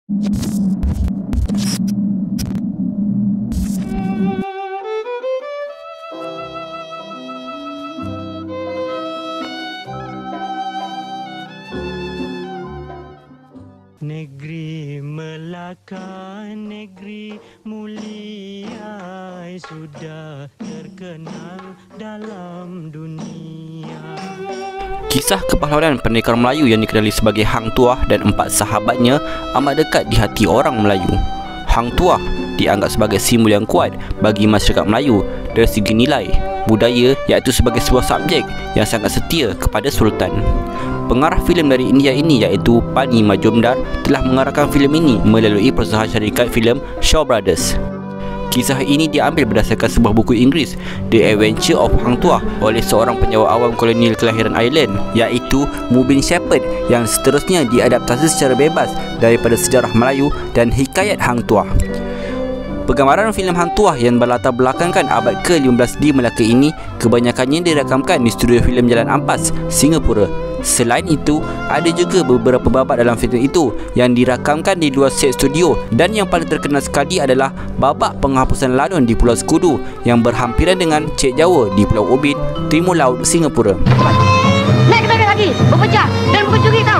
Negeri Melaka, negeri mulia, sudah terkenal dalam dunia. Kisah kepahlawanan pendekar Melayu yang dikenali sebagai Hang Tuah dan 4 sahabatnya amat dekat di hati orang Melayu. Hang Tuah dianggap sebagai simbol yang kuat bagi masyarakat Melayu dari segi nilai, budaya, iaitu sebagai sebuah subjek yang sangat setia kepada Sultan. Pengarah filem dari India ini iaitu Pani Majumdar telah mengarahkan filem ini melalui perusahaan syarikat filem Shaw Brothers. Kisah ini diambil berdasarkan sebuah buku Inggeris, The Adventure of Hang Tuah, oleh seorang penjawat awam kolonial kelahiran Ireland iaitu Mubin Shepherd, yang seterusnya diadaptasi secara bebas daripada sejarah Melayu dan hikayat Hang Tuah. Penggambaran filem Hang Tuah yang berlatar belakangkan abad ke-15 di Melaka ini kebanyakannya dirakamkan di studio filem Jalan Ampas, Singapura. Selain itu, ada juga beberapa babak dalam filem itu yang dirakamkan di luar set studio, dan yang paling terkenal sekali adalah babak penghapusan lanun di Pulau Sekudu yang berhampiran dengan Cek Jawa di Pulau Ubin, Timur Laut, Singapura. Naik kendaraan lagi, berpecah dan bercuri tahu.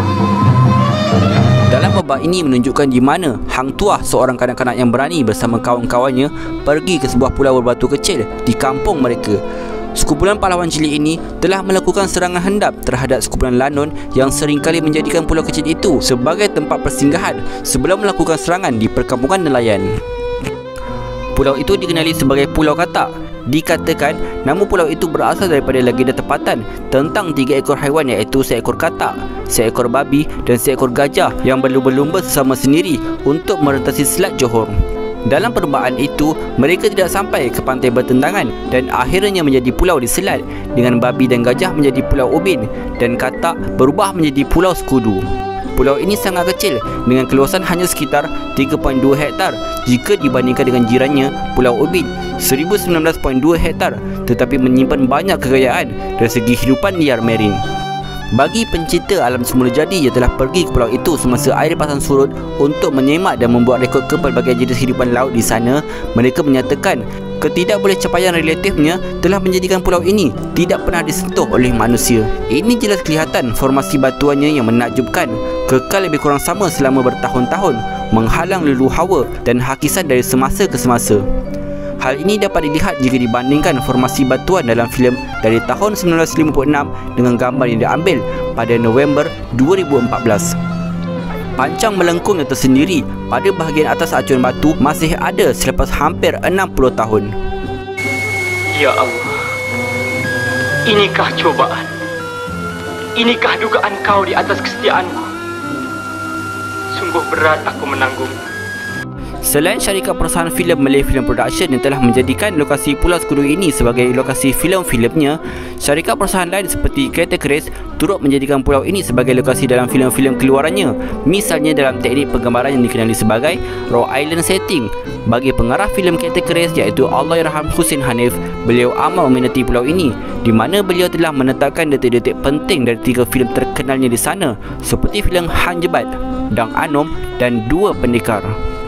Dalam babak ini menunjukkan di mana Hang Tuah, seorang kanak-kanak yang berani bersama kawan-kawannya, pergi ke sebuah pulau berbatu kecil di kampung mereka. Sekumpulan pahlawan cilik ini telah melakukan serangan hendap terhadap sekumpulan lanun yang seringkali menjadikan pulau kecil itu sebagai tempat persinggahan sebelum melakukan serangan di perkampungan nelayan. Pulau itu dikenali sebagai Pulau Katak. Dikatakan nama pulau itu berasal daripada legenda tempatan tentang 3 ekor haiwan, iaitu seekor katak, seekor babi dan seekor gajah yang berlumba-lumba sesama sendiri untuk merentasi Selat Johor. Dalam perlombaan itu, mereka tidak sampai ke pantai bertentangan dan akhirnya menjadi pulau di selat, dengan babi dan gajah menjadi Pulau Ubin dan katak berubah menjadi Pulau Sekudu. Pulau ini sangat kecil dengan keluasan hanya sekitar 3.2 hektar jika dibandingkan dengan jirannya Pulau Ubin 19.2 hektar, tetapi menyimpan banyak kekayaan dari segi kehidupan liar marin. Bagi pencinta alam semula jadi yang telah pergi ke pulau itu semasa air pasang surut untuk menyemak dan membuat rekod ke pelbagai jenis kehidupan laut di sana, mereka menyatakan ketidakbolehcapaian relatifnya telah menjadikan pulau ini tidak pernah disentuh oleh manusia. Ini jelas kelihatan formasi batuannya yang menakjubkan, kekal lebih kurang sama selama bertahun-tahun, menghalang lelu hawa dan hakisan dari semasa ke semasa. Hal ini dapat dilihat jika dibandingkan formasi batuan dalam filem dari tahun 1956 dengan gambar yang diambil pada November 2014. Pancang melengkung yang tersendiri pada bahagian atas acuan batu masih ada selepas hampir 60 tahun. Ya Allah, inikah cobaan? Inikah dugaan kau di atas kesetiaanku? Sungguh berat aku menanggung. Selain syarikat perusahaan filem Malay Film Production yang telah menjadikan lokasi Pulau Sekudu ini sebagai lokasi filem-filemnya, syarikat perusahaan lain seperti Cathay Crest turut menjadikan pulau ini sebagai lokasi dalam filem-filem keluarannya, misalnya dalam teknik penggambaran yang dikenali sebagai raw island setting. Bagi pengarah filem Cathay Crest iaitu Allahyarham Hussein Hanif, beliau amat meminati pulau ini, di mana beliau telah menetapkan detik-detik penting dari 3 filem terkenalnya di sana, seperti filem Han Jebat, Dang Anom dan 2 Pendekar.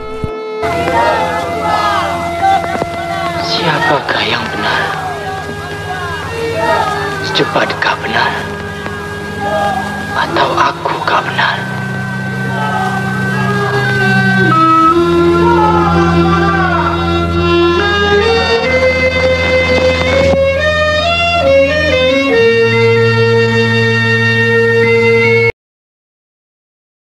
Siapakah yang benar? Secepatkah benar? Atau akukah benar?